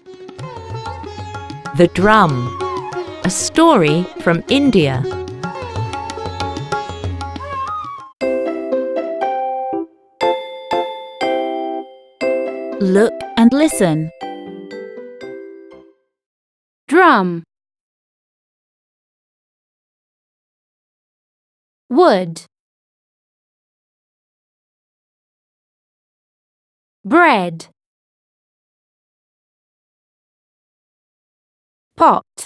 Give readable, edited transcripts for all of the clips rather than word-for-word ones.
The Drum, a story from India. Look and listen. Drum. Wood. Bread. Pot.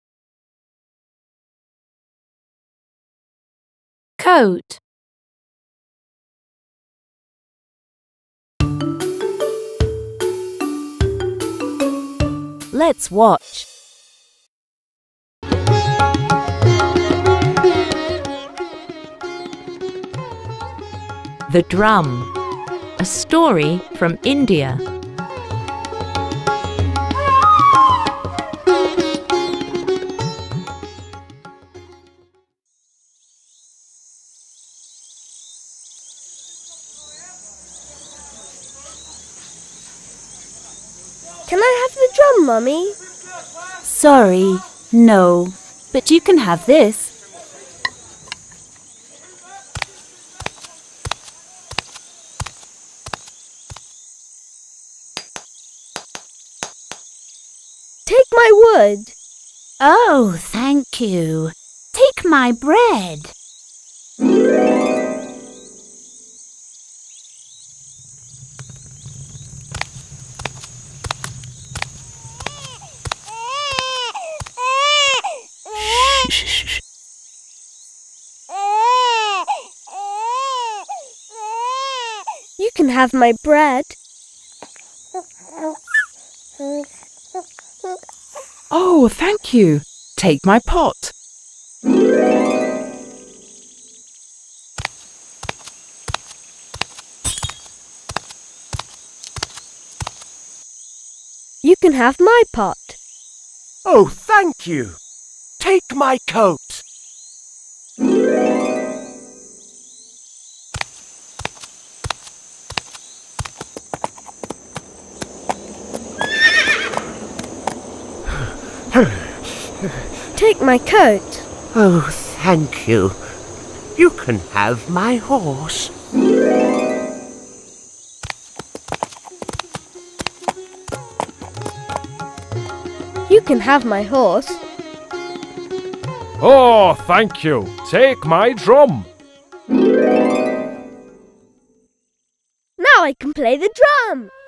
Coat. Let's watch. The Drum, a story from India. Can I have the drum, Mummy? Sorry, no. But you can have this. Take my wood. Oh, thank you. Take my bread. You can have my bread. Oh, thank you. Take my pot. You can have my pot. Oh, thank you. Take my coat. Take my coat. Oh, thank you. You can have my horse. You can have my horse. Oh, thank you. Take my drum. Now I can play the drum.